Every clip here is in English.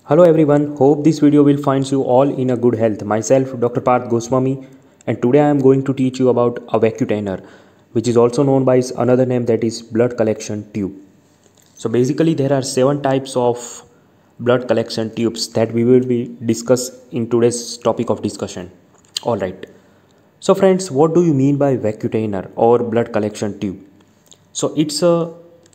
Hello everyone, hope this video will find you all in a good health. Myself Dr. Parth Goswami, and today I am going to teach you about a vacutainer, which is also known by its another name, that is blood collection tube. So basically there are 7 types of blood collection tubes that we will be discuss in today's topic of discussion. Alright. So friends, what do you mean by vacutainer or blood collection tube? So it's a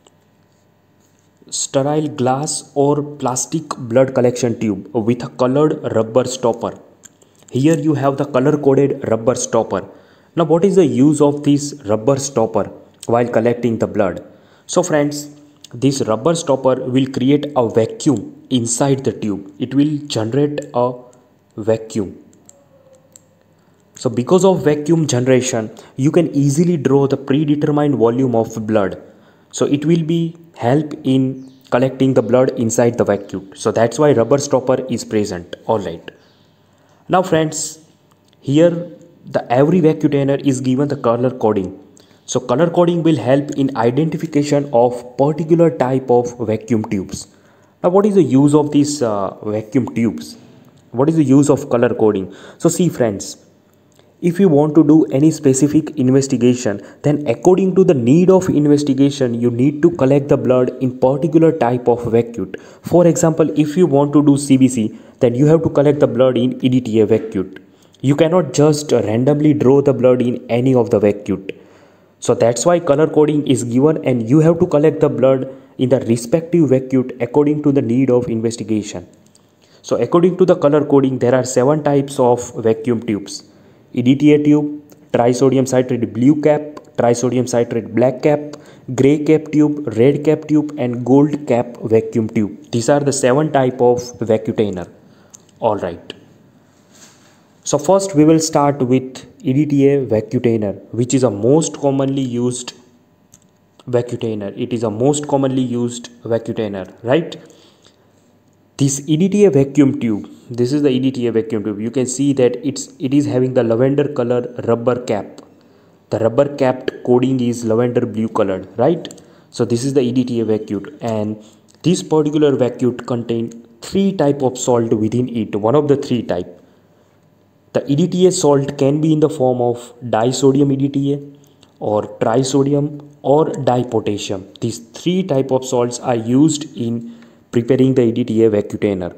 sterile glass or plastic blood collection tube with a colored rubber stopper. Here you have the color coded rubber stopper. Now what is the use of this rubber stopper while collecting the blood? So friends, this rubber stopper will create a vacuum inside the tube. It will generate a vacuum. So because of vacuum generation, you can easily draw the predetermined volume of blood. So it will be help in collecting the blood inside the vacuum. So that's why rubber stopper is present. Alright. Now friends, here the every vacutainer is given the color coding. So color coding will help in identification of particular type of vacuum tubes. Now what is the use of these vacuum tubes? What is the use of color coding? So see friends, if you want to do any specific investigation, then according to the need of investigation, you need to collect the blood in particular type of vacuum. For example, if you want to do CBC, then you have to collect the blood in EDTA vacuum. You cannot just randomly draw the blood in any of the vacuum. So that's why color coding is given, and you have to collect the blood in the respective vacuum according to the need of investigation. So according to the color coding, there are 7 types of vacuum tubes. EDTA tube, trisodium citrate blue cap, trisodium citrate black cap, grey cap tube, red cap tube, and gold cap vacuum tube. These are the 7 type of vacutainer. Alright. So first we will start with EDTA vacutainer, which is a most commonly used vacutainer. It is a most commonly used vacutainer, right? This EDTA vacuum tube, this is the EDTA vacuum tube. You can see that it is having the lavender color rubber cap. The rubber capped coding is lavender blue colored, right? So this is the EDTA vacuum, and this particular vacuum contain 3 type of salt within it. One of the 3 type. The EDTA salt can be in the form of disodium EDTA or trisodium or dipotassium. These 3 type of salts are used in preparing the EDTA vacutainer.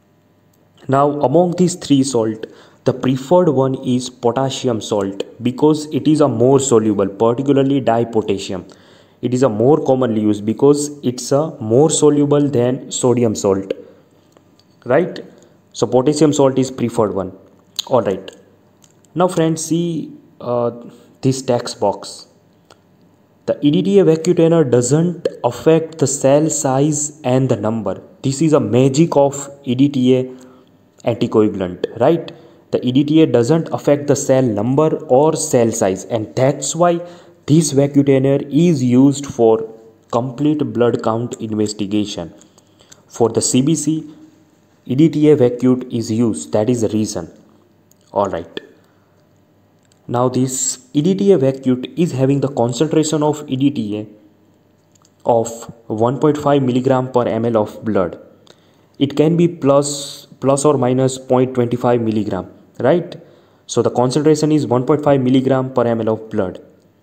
Now among these 3 salt, the preferred one is potassium salt because it is a more soluble, particularly dipotassium. It is a more commonly used because it's a more soluble than sodium salt, right? So potassium salt is preferred one. Alright. Now friends, see this text box. The EDTA vacutainer doesn't affect the cell size and the number. This is a magic of EDTA anticoagulant, right? The EDTA doesn't affect the cell number or cell size, and that's why this vacutainer is used for complete blood count investigation. For the CBC, EDTA vacuum is used. That is the reason. Alright. Now this EDTA vacuum is having the concentration of EDTA of 1.5 milligram per ml of blood. It can be plus or minus 0.25 milligram, right? So the concentration is 1.5 milligram per ml of blood.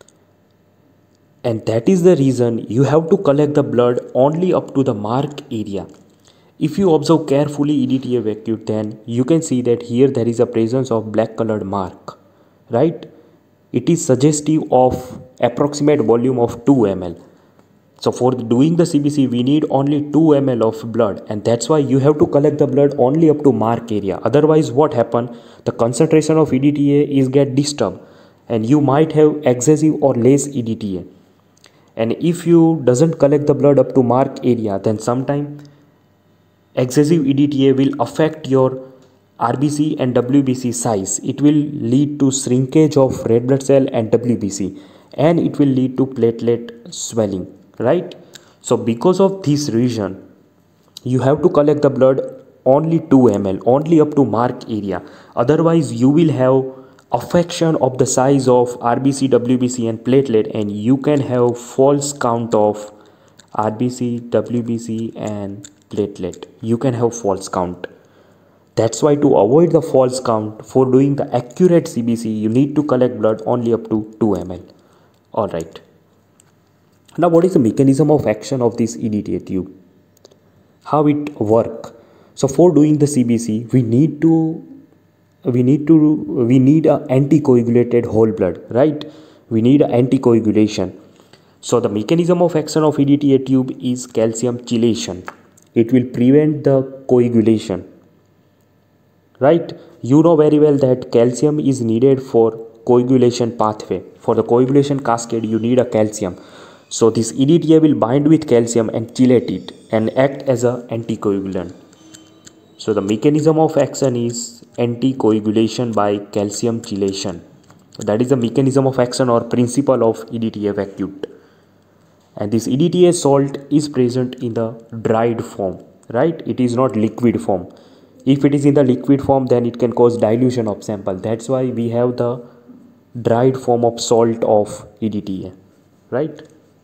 And that is the reason you have to collect the blood only up to the mark area. If you observe carefully EDTA vacuum, then you can see that here there is a presence of black colored mark. Right? It is suggestive of approximate volume of 2 ml. So for doing the CBC, we need only 2 ml of blood, and that's why you have to collect the blood only up to mark area. Otherwise what happen? The concentration of EDTA is get disturbed, and you might have excessive or less EDTA. And if you doesn't collect the blood up to mark area, then sometime excessive EDTA will affect your RBC and WBC size. It will lead to shrinkage of red blood cell and WBC, and it will lead to platelet swelling, right? So because of this reason, you have to collect the blood only 2 ml, only up to mark area. Otherwise you will have affection of the size of RBC, WBC and platelet, and you can have false count of RBC, WBC and platelet, you can have false count. That's why to avoid the false count, for doing the accurate CBC, you need to collect blood only up to 2 ml. Alright. Now what is the mechanism of action of this EDTA tube? How it work? So for doing the CBC, we need a anticoagulated whole blood, right? We need a anticoagulation. So the mechanism of action of EDTA tube is calcium chelation. It will prevent the coagulation, right? You know very well that calcium is needed for coagulation pathway. For the coagulation cascade, you need a calcium. So this EDTA will bind with calcium and chelate it and act as a anticoagulant. So the mechanism of action is anticoagulation by calcium chelation. That is the mechanism of action or principle of EDTA vacuum. And this EDTA salt is present in the dried form, right? It is not liquid form. If it is in the liquid form, then it can cause dilution of sample. That's why we have the dried form of salt of EDTA, right?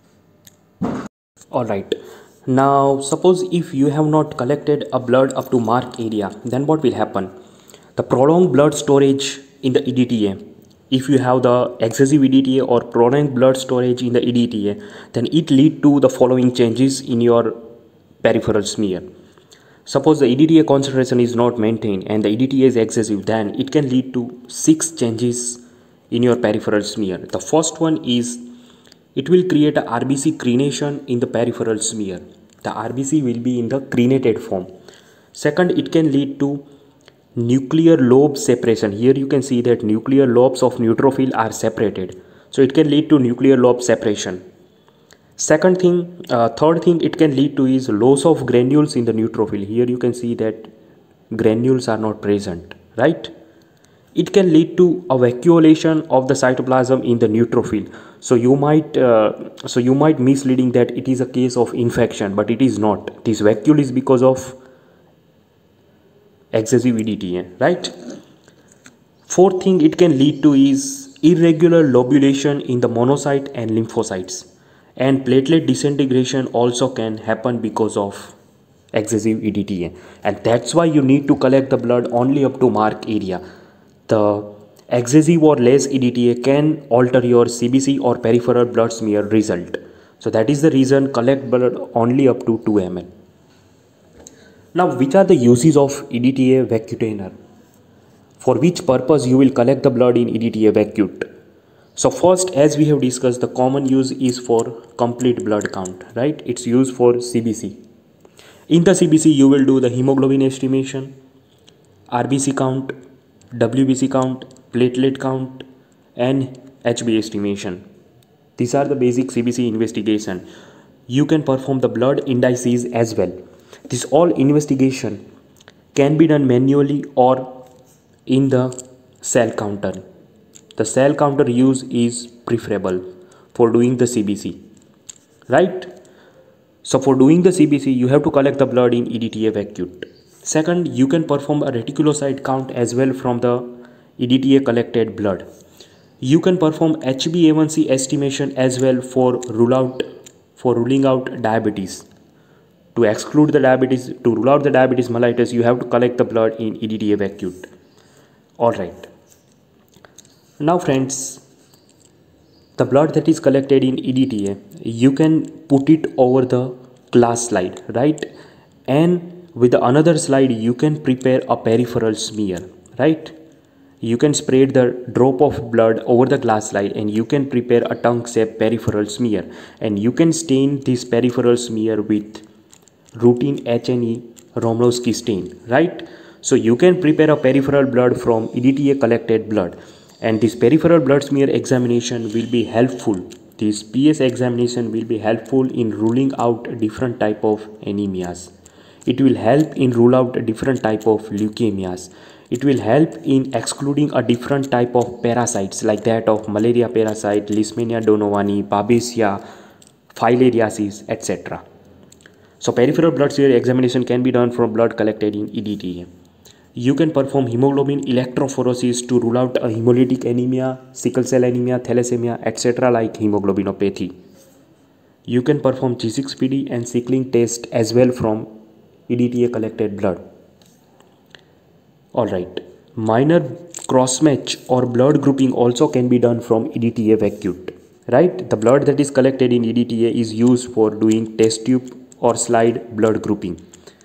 Alright. Now suppose if you have not collected a blood up to mark area, then what will happen? The prolonged blood storage in the EDTA, if you have the excessive EDTA or prolonged blood storage in the EDTA, then it lead to the following changes in your peripheral smear. Suppose the EDTA concentration is not maintained and the EDTA is excessive, then it can lead to 6 changes in your peripheral smear. The first one is it will create a RBC crenation in the peripheral smear. The RBC will be in the crenated form. Second, it can lead to nuclear lobe separation. Here you can see that nuclear lobes of neutrophil are separated. So it can lead to nuclear lobe separation. Third thing it can lead to is loss of granules in the neutrophil. Here you can see that granules are not present, right? It can lead to a vacuolation of the cytoplasm in the neutrophil. So you might misleading that it is a case of infection, but it is not. This vacuole is because of excessive EDTA, right? Fourth thing it can lead to is irregular lobulation in the monocyte and lymphocytes. And platelet disintegration also can happen because of excessive EDTA. And that's why you need to collect the blood only up to mark area. The excessive or less EDTA can alter your CBC or peripheral blood smear result. So that is the reason collect blood only up to 2 ml. Now which are the uses of EDTA vacutainer? For which purpose you will collect the blood in EDTA vacuum? So first, as we have discussed, the common use is for complete blood count, right? It's used for CBC. In the CBC you will do the hemoglobin estimation, RBC count, WBC count, platelet count and HB estimation. These are the basic CBC investigation. You can perform the blood indices as well. This all investigation can be done manually or in the cell counter. The cell counter use is preferable for doing the CBC, right? So for doing the CBC, you have to collect the blood in EDTA vacuum. Second, you can perform a reticulocyte count as well from the EDTA collected blood. You can perform HbA1c estimation as well for ruling out diabetes. To exclude the diabetes, to rule out the diabetes mellitus, you have to collect the blood in EDTA vacuum. Alright. Now friends, the blood that is collected in EDTA, you can put it over the glass slide, right? And with the another slide, you can prepare a peripheral smear, right? You can spread the drop of blood over the glass slide and you can prepare a tongue-shaped peripheral smear. And you can stain this peripheral smear with routine H&E Romanowski stain, right? So you can prepare a peripheral blood from EDTA collected blood. And this peripheral blood smear examination will be helpful. This PS examination will be helpful in ruling out different type of anemias. It will help in rule out different type of leukemias. It will help in excluding a different type of parasites like that of malaria parasite, Leishmania donovani, Babesia, filariasis, etc. So peripheral blood smear examination can be done from blood collected in EDTA. You can perform hemoglobin electrophoresis to rule out a hemolytic anemia, sickle cell anemia, thalassemia, etc. like hemoglobinopathy. You can perform G6PD and sickling test as well from EDTA collected blood. Alright, minor cross match or blood grouping also can be done from EDTA vacuum. Right, the blood that is collected in EDTA is used for doing test tube or slide blood grouping.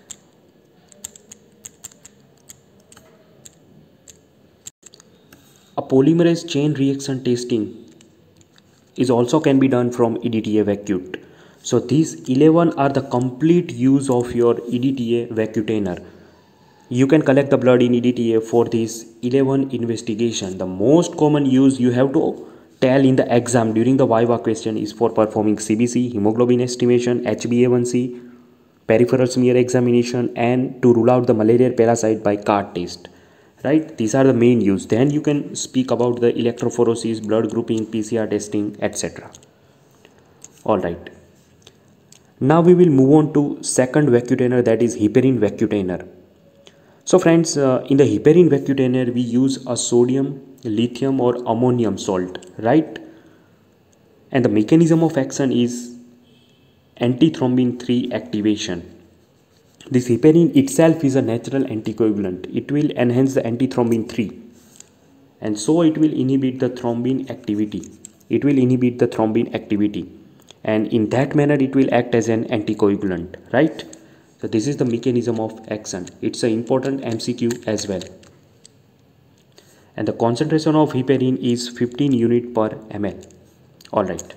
A polymerase chain reaction testing is also can be done from EDTA vacuum. So these 11 are the complete use of your EDTA vacutainer. You can collect the blood in EDTA for these 11 investigation. The most common use you have to tell in the exam during the Viva question is for performing CBC, hemoglobin estimation, HbA1c, peripheral smear examination, and to rule out the malaria parasite by card test. Right, these are the main use. Then you can speak about the electrophoresis, blood grouping, PCR testing, etc. All right, now we will move on to second vacutainer, that is heparin vacutainer. So friends, in the heparin vacutainer we use a sodium, lithium or ammonium salt, right? And the mechanism of action is antithrombin 3 activation. This heparin itself is a natural anticoagulant. It will enhance the antithrombin 3 and so it will inhibit the thrombin activity. And in that manner it will act as an anticoagulant, right? So this is the mechanism of action. It's an important MCQ as well. And the concentration of heparin is 15 unit per ml. Alright.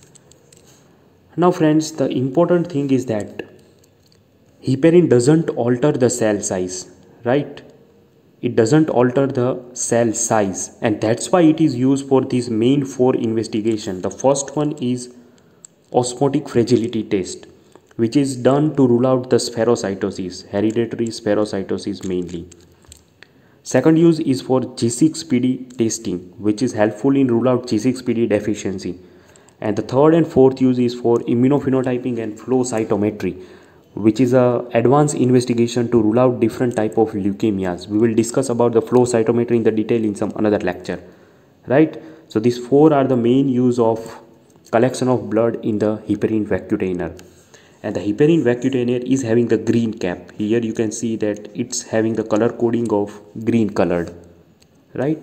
Now friends, the important thing is that heparin doesn't alter the cell size, right? It doesn't alter the cell size, and that's why it is used for these main 4 investigation. The first one is osmotic fragility test, which is done to rule out the spherocytosis, hereditary spherocytosis mainly. Second use is for G6PD testing, which is helpful in rule out G6PD deficiency. And the third and fourth use is for immunophenotyping and flow cytometry, which is a advanced investigation to rule out different type of leukemias. We will discuss about the flow cytometry in the detail in some another lecture, right? So these 4 are the main use of collection of blood in the heparin vacutainer. And the heparin vacutainer is having the green cap. Here you can see that it's having the color coding of green colored, right?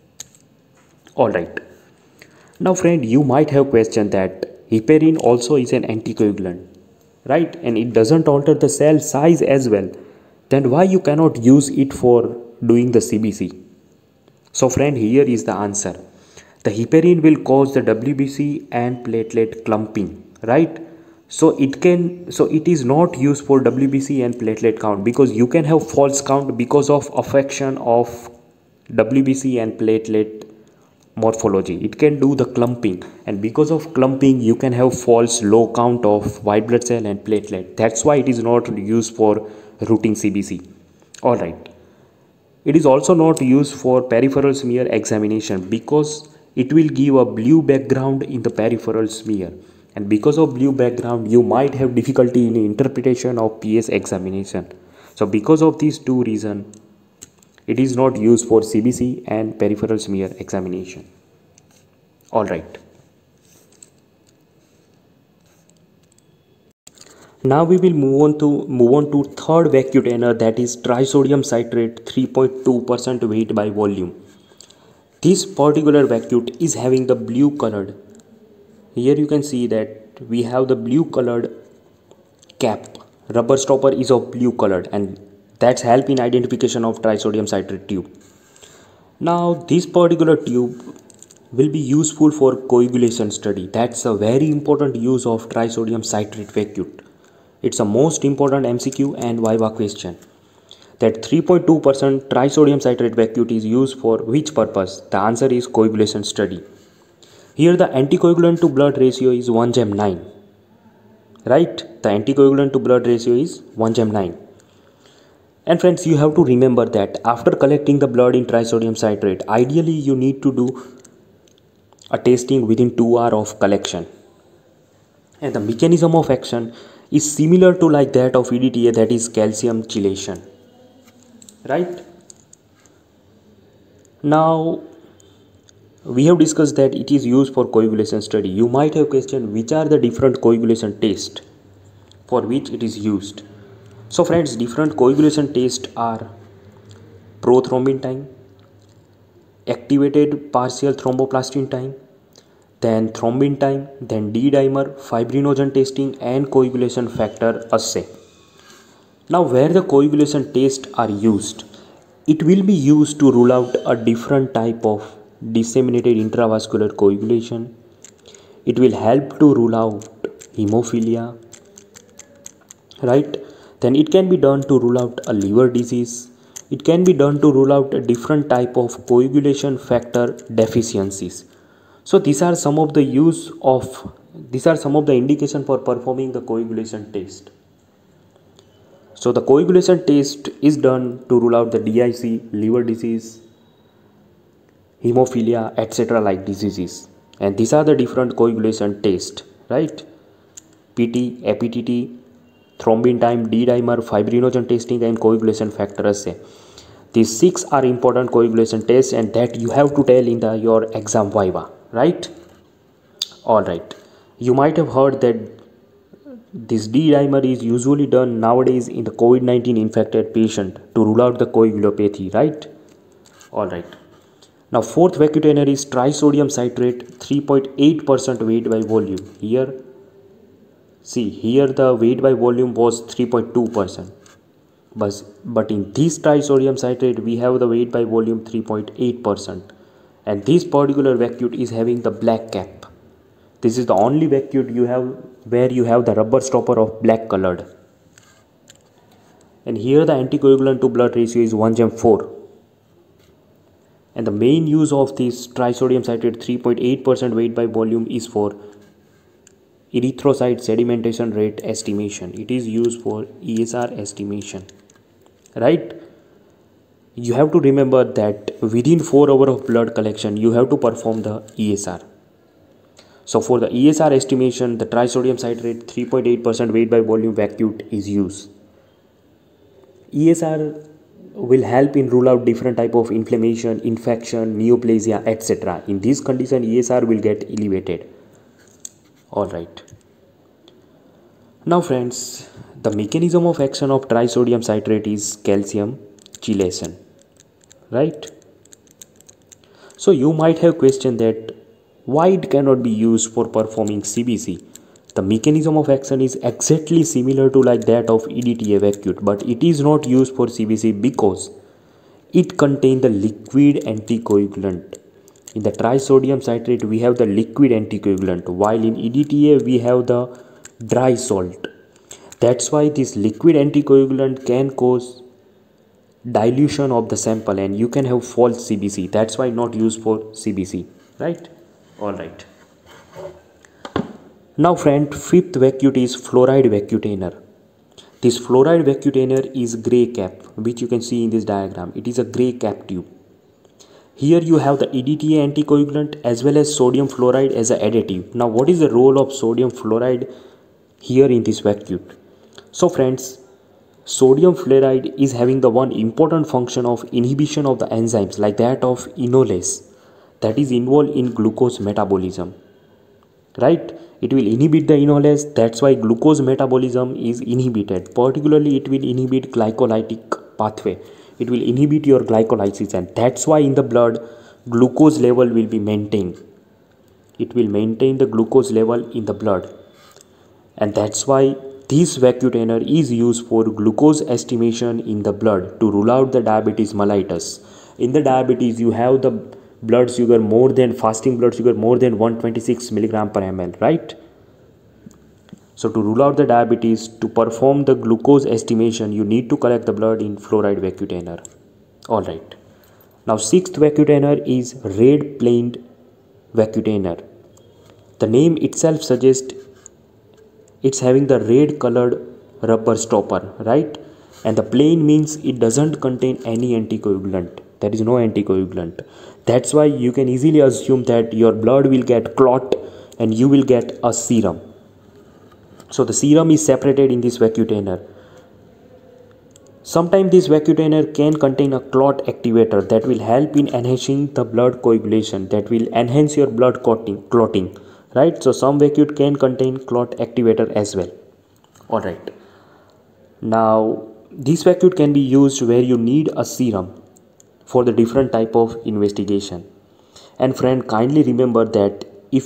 All right. Now friend, you might have questioned that heparin also is an anticoagulant, right? And it doesn't alter the cell size as well. Then why you cannot use it for doing the CBC? So friend, here is the answer. The heparin will cause the WBC and platelet clumping, right? So it is not used for WBC and platelet count, because you can have false count because of affection of WBC and platelet morphology. It can do the clumping, and because of clumping you can have false low count of white blood cell and platelet. That's why it is not used for routine CBC. All right. It is also not used for peripheral smear examination because it will give a blue background in the peripheral smear, and because of blue background you might have difficulty in interpretation of PS examination. So because of these 2 reasons, it is not used for CBC and peripheral smear examination. All right. Now we will move on to third vacutainer, that is trisodium citrate 3.2% weight by volume. This particular vacuum is having the blue colored. Here you can see that we have the blue colored cap. Rubber stopper is of blue colored, and that's help in identification of trisodium citrate tube. Now this particular tube will be useful for coagulation study. That's a very important use of trisodium citrate vacuum. It's a most important MCQ and Viva question. That 3.2% trisodium citrate vacuum is used for which purpose? The answer is coagulation study. Here the anticoagulant to blood ratio is 1:9. Right? The anticoagulant to blood ratio is 1:9. And friends, you have to remember that after collecting the blood in trisodium citrate, ideally you need to do a testing within 2 hours of collection. And the mechanism of action is similar to like that of EDTA, that is calcium chelation. Right? Now we have discussed that it is used for coagulation study. You might have questioned which are the different coagulation tests for which it is used. So friends, different coagulation tests are prothrombin time, activated partial thromboplastin time, then thrombin time, then D-dimer, fibrinogen testing, and coagulation factor assay. Now where the coagulation tests are used, it will be used to rule out a different type of disseminated intravascular coagulation. It will help to rule out hemophilia, right? Then it can be done to rule out a liver disease. It can be done to rule out a different type of coagulation factor deficiencies. So these are some of the indication for performing the coagulation test. So the coagulation test is done to rule out the DIC, liver disease, hemophilia, etc. like diseases. And these are the different coagulation tests, right? PT, APTT, thrombin time, D-dimer, fibrinogen testing, and coagulation factor assay. These 6 are important coagulation tests, and that you have to tell in your exam viva, right? All right. You might have heard that this D-dimer is usually done nowadays in the COVID-19 infected patient to rule out the coagulopathy, right? All right. Now fourth vacutainer is trisodium citrate, 3.8% weight by volume. Here the weight by volume was 3.2%. But in this trisodium citrate we have the weight by volume 3.8%. And this particular vacuole is having the black cap. This is the only vacuole you have where you have the rubber stopper of black colored. And here the anticoagulant to blood ratio is 1:4. And the main use of this trisodium citrate 3.8% weight by volume is for erythrocyte sedimentation rate estimation. It is used for ESR estimation, right? You have to remember that within 4 hours of blood collection you have to perform the ESR. So for the ESR estimation, the trisodium citrate 3.8% weight by volume vacuole is used. ESR will help in rule out different type of inflammation, infection, neoplasia, etc. In this condition ESR will get elevated. All right. Now friends, the mechanism of action of trisodium citrate is calcium chelation, right? So you might have questioned that why it cannot be used for performing CBC. The mechanism of action is exactly similar to like that of EDTA vacuole, but it is not used for CBC because it contains the liquid anticoagulant. In the trisodium citrate we have the liquid anticoagulant, while in EDTA we have the dry salt. That's why this liquid anticoagulant can cause dilution of the sample and you can have false CBC. That's why not used for CBC, right? All right. Now friend, fifth vacuole is fluoride vacutainer. This fluoride vacutainer is gray cap, which you can see in this diagram. It is a gray cap tube. Here you have the EDTA anticoagulant as well as sodium fluoride as an additive. Now what is the role of sodium fluoride here in this vacuole? So friends, sodium fluoride is having the one important function of inhibition of the enzymes like that of enolase that is involved in glucose metabolism, right? It will inhibit the enolase. That's why glucose metabolism is inhibited. Particularly it will inhibit glycolytic pathway. It will inhibit your glycolysis, and that's why in the blood glucose level will be maintained. It will maintain the glucose level in the blood, and that's why this vacutainer is used for glucose estimation in the blood to rule out the diabetes mellitus. In the diabetes you have the blood sugar more than fasting blood sugar more than 126 milligram per ml, right? So to rule out the diabetes, to perform the glucose estimation, you need to collect the blood in fluoride vacutainer. All right. Now sixth vacutainer is red planed vacutainer. The name itself suggests it's having the red colored rubber stopper, right? And the plain means it doesn't contain any anticoagulant. There is no anticoagulant. That's why you can easily assume that your blood will get clot and you will get a serum. So the serum is separated in this vacutainer. Sometimes this vacutainer can contain a clot activator that will help in enhancing the blood coagulation, that will enhance your blood clotting, right? So some vacuole can contain clot activator as well. All right. Now, this vacuum can be used where you need a serum for the different type of investigation. And friend, kindly remember that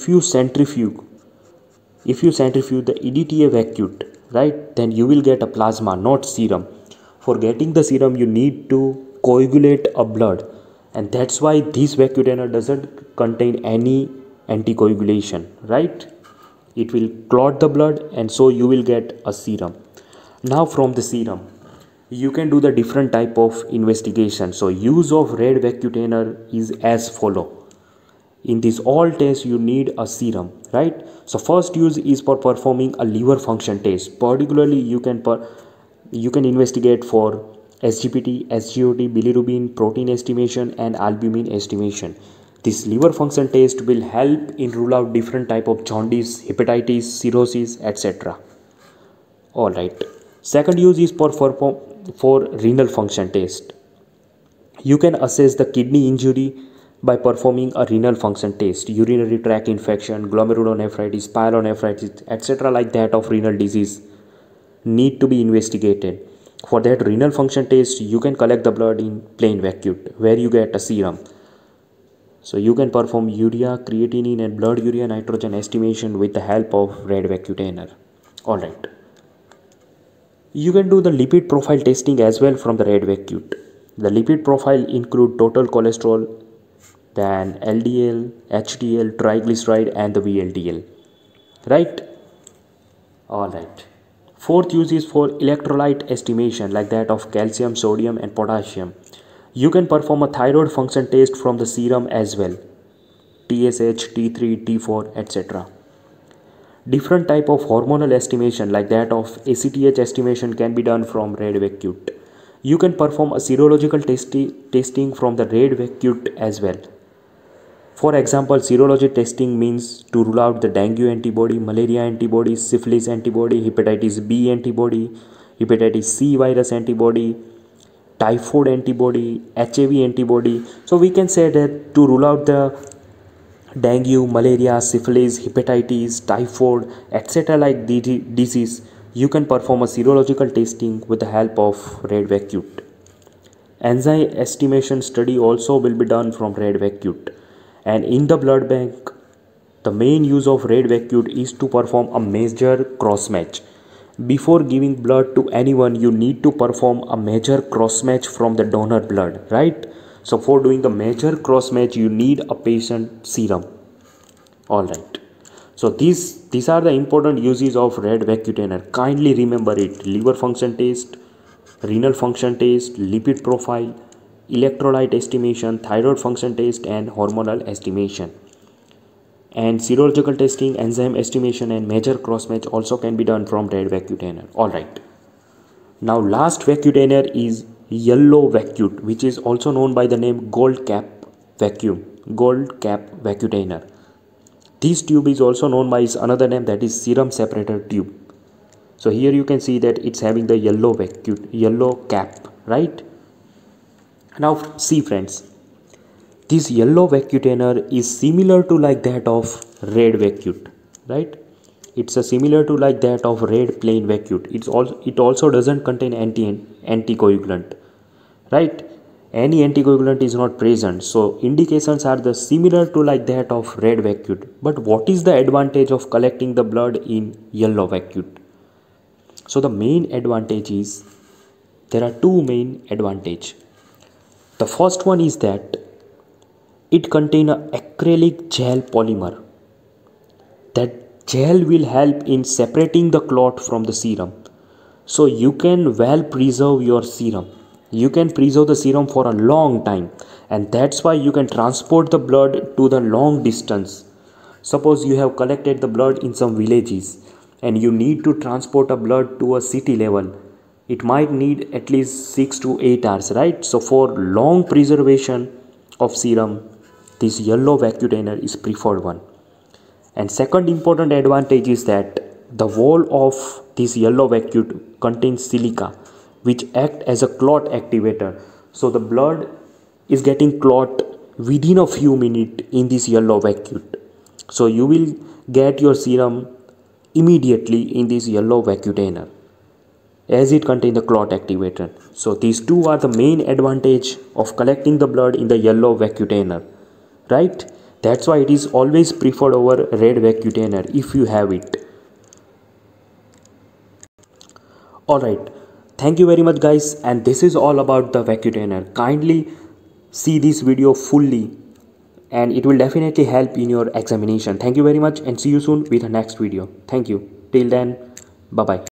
if you centrifuge the EDTA vacuum, right, then you will get a plasma, not serum. For getting the serum, you need to coagulate a blood, and that's why this vacuum doesn't contain any anticoagulation, right? It will clot the blood, and so you will get a serum. Now, from the serum, you can do the different type of investigation. So, use of red vacuum is as follow. In this all tests you need a serum, right? So first use is for performing a liver function test. Particularly you can investigate for SGPT, SGOT, bilirubin, protein estimation and albumin estimation. This liver function test will help in rule out different type of jaundice, hepatitis, cirrhosis, etc. All right. Second use is for renal function test. You can assess the kidney injury by performing a renal function test, urinary tract infection, glomerulonephritis, pyelonephritis, etc. like that of renal disease need to be investigated. For that renal function test, you can collect the blood in plain vacuum where you get a serum. So you can perform urea, creatinine and blood urea nitrogen estimation with the help of red vacuum. Alright. You can do the lipid profile testing as well from the red vacuum. The lipid profile include total cholesterol, then LDL, HDL, triglyceride and the VLDL, right? All right. Fourth use is for electrolyte estimation like that of calcium, sodium and potassium. You can perform a thyroid function test from the serum as well, TSH, T3, T4, etc. Different type of hormonal estimation like that of ACTH estimation can be done from red vacuum. You can perform a serological testing from the red vacuum as well. For example, serology testing means to rule out the dengue antibody, malaria antibody, syphilis antibody, hepatitis B antibody, hepatitis C virus antibody, typhoid antibody, HIV antibody. So we can say that to rule out the dengue, malaria, syphilis, hepatitis, typhoid, etc. like the disease, you can perform a serological testing with the help of red vacuum. Enzyme estimation study also will be done from red vacuum. And in the blood bank, the main use of red vacuum is to perform a major cross match. Before giving blood to anyone, you need to perform a major cross match from the donor blood, right? So for doing the major cross match, you need a patient serum. All right. So these are the important uses of red vacuum. Kindly remember it: liver function test, renal function test, lipid profile, electrolyte estimation, thyroid function test and hormonal estimation. And serological testing, enzyme estimation and major cross match also can be done from red vacuum. Alright. Now last vacuum is yellow vacuum, which is also known by the name gold cap vacuum. Gold cap vacuum. This tube is also known by its another name, that is serum separator tube. So here you can see that it's having the yellow vacuum, yellow cap, right? Now see friends, this yellow vacuum is similar to like that of red vacuum, right? It's similar to like that of red plain vacuum. It also doesn't contain anticoagulant, right? Any anticoagulant is not present, so indications are the similar to like that of red vacuum. But what is the advantage of collecting the blood in yellow vacuum? So the main advantage is, there are two main advantages. The first one is that it contains an acrylic gel polymer. That gel will help in separating the clot from the serum. So you can well preserve your serum. You can preserve the serum for a long time, and that's why you can transport the blood to the long distance. Suppose you have collected the blood in some villages and you need to transport a blood to a city level. It might need at least 6 to 8 hours, right? So for long preservation of serum, this yellow vacuum is preferred one. And second important advantage is that the wall of this yellow vacuum contains silica, which act as a clot activator. So the blood is getting clot within a few minutes in this yellow vacuum. So you will get your serum immediately in this yellow vacuum. as it contains the clot activator. So these two are the main advantage of collecting the blood in the yellow Vacutainer, right? That's why it is always preferred over red Vacutainer if you have it. Alright, thank you very much guys, and this is all about the Vacutainer. Kindly see this video fully and it will definitely help in your examination. Thank you very much and see you soon with the next video. Thank you. Till then, bye bye.